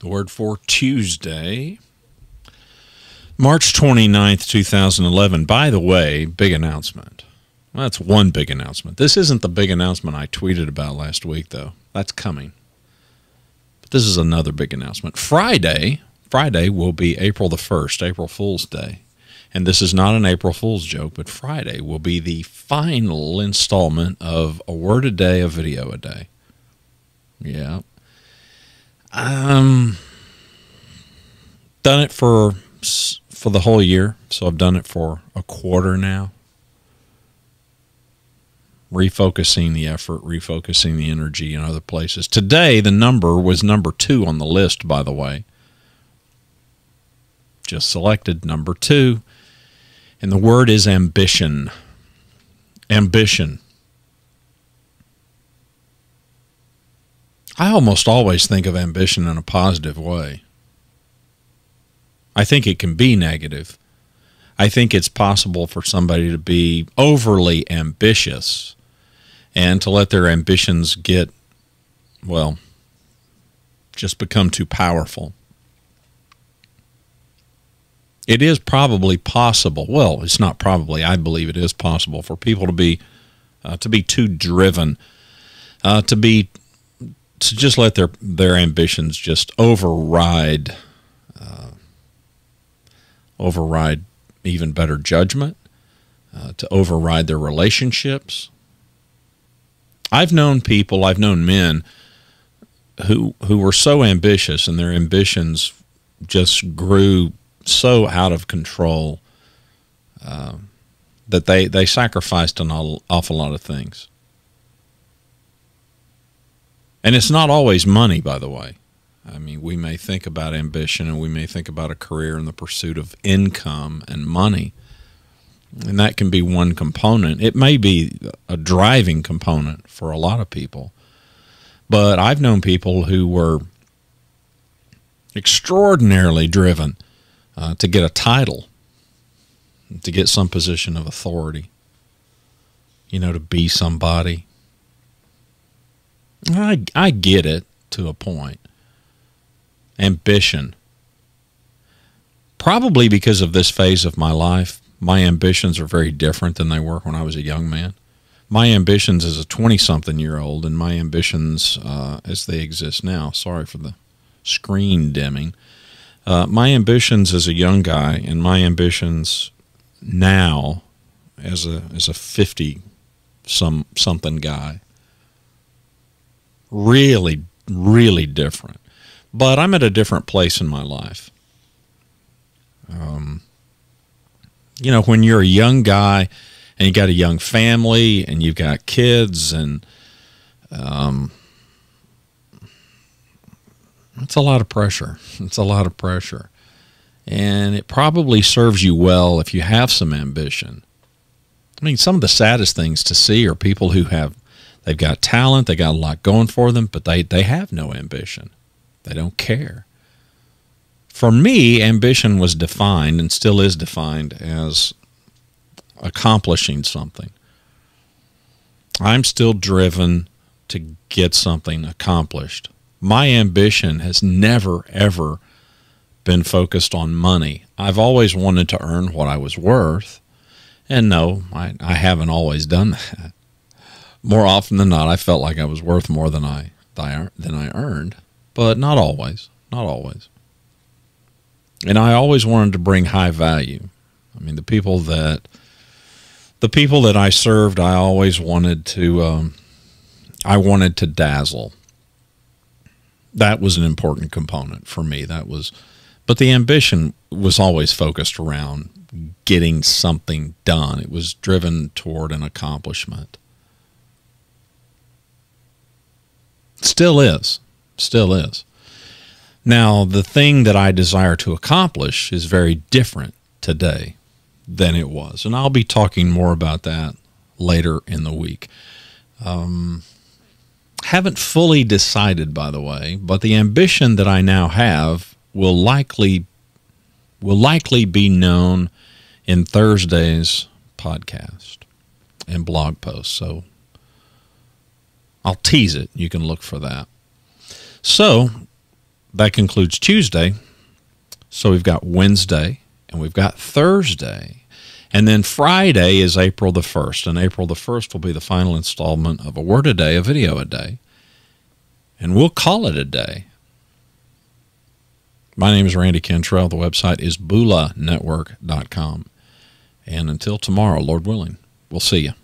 The word for Tuesday, March 29th, 2011. By the way, big announcement. Well, that's one big announcement. This isn't the big announcement I tweeted about last week, though. That's coming. But this is another big announcement. Friday will be April the 1st, April Fool's Day. And this is not an April Fool's joke, but Friday will be the final installment of A Word a Day, A Video a Day. Yeah. Done it for the whole year, so I've done it for a quarter now. Refocusing the effort, refocusing the energy in other places. Today, the number was number 2 on the list, by the way. Just selected number 2. And the word is ambition. Ambition. I almost always think of ambition in a positive way. I think it can be negative. I think it's possible for somebody to be overly ambitious and to let their ambitions get, well, just become too powerful. It is probably possible. Well, it's not probably. I believe it is possible for people to be too driven, to just let their ambitions just override even better judgment, to override their relationships. I've known men who were so ambitious, and their ambitions just grew so out of control that they sacrificed an awful lot of things. And it's not always money, by the way. I mean, we may think about ambition and we may think about a career in the pursuit of income and money, and that can be one component. It may be a driving component for a lot of people, but I've known people who were extraordinarily driven to get a title, to get some position of authority, to be somebody. I get it to a point. Ambition. Probably because of this phase of my life, my ambitions are very different than they were when I was a young man. My ambitions as a 20-something-year-old and my ambitions as they exist now. Sorry for the screen dimming. My ambitions as a young guy and my ambitions now as a 50-something guy, really, really different. But I'm at a different place in my life. When you're a young guy and you got a young family and you've got kids, and it's a lot of pressure. It's a lot of pressure. And it probably serves you well if you have some ambition. I mean, some of the saddest things to see are people who they've got talent, they got a lot going for them, but they have no ambition. They don't care. For me, ambition was defined and still is defined as accomplishing something. I'm still driven to get something accomplished. My ambition has never, ever been focused on money. I've always wanted to earn what I was worth. And no, I haven't always done that. More often than not, I felt like I was worth more than I earned. But not always, not always. And I always wanted to bring high value. I mean, the people that I served, I always wanted to, dazzle. That was an important component for me. But the ambition was always focused around getting something done. It was driven toward an accomplishment. Still is. Still is. Now, the thing that I desire to accomplish is very different today than it was. And I'll be talking more about that later in the week. Haven't fully decided, by the way, but the ambition that I now have will likely be known in Thursday's podcast and blog post. So I'll tease it. You can look for that. So that concludes Tuesday. So we've got Wednesday and we've got Thursday. And then Friday is April the 1st. And April the 1st will be the final installment of A Word a Day, a video a day. And we'll call it a day. My name is Randy Cantrell. The website is BulaNetwork.com. And until tomorrow, Lord willing, we'll see you.